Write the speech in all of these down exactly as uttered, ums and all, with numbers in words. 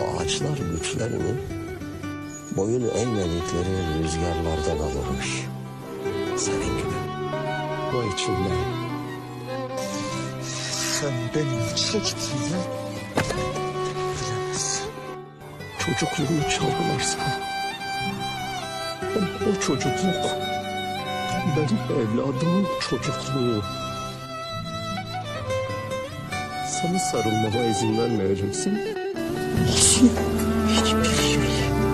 Ağaçlar güçlerini boyun eğmedikleri rüzgarlardan alırmış. Senin gibi. O içinde sen benim çektiğimi bilemezsin. Çocukluğunu çaldılar sana. Ama o çocukluk benim evladımın çocukluğu. Sana sarılmama izin vermeyeceksin. Hiç, hiçbir şey.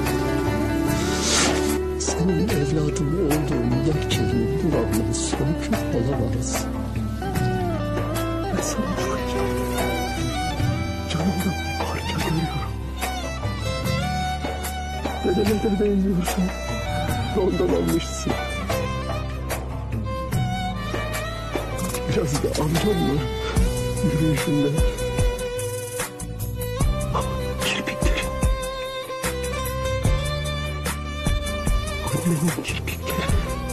Senin evladın olduğun gerçeğini buranın söküp alamayız. Ben sana çok canımdan bir parça görüyorum. Dedene benziyorsun. Ondan almışsın. Biraz da amcam var. Yürüyüşünde. Kirpikleri. Annemin kirpikleri.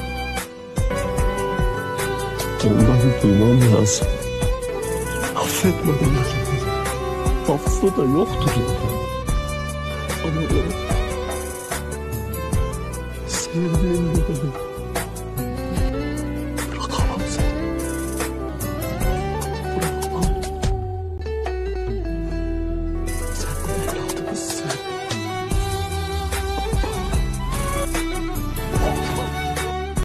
Ondan duymam lazım. Affetme beni. Affı da yoktur. Ama o sevdiğim gibi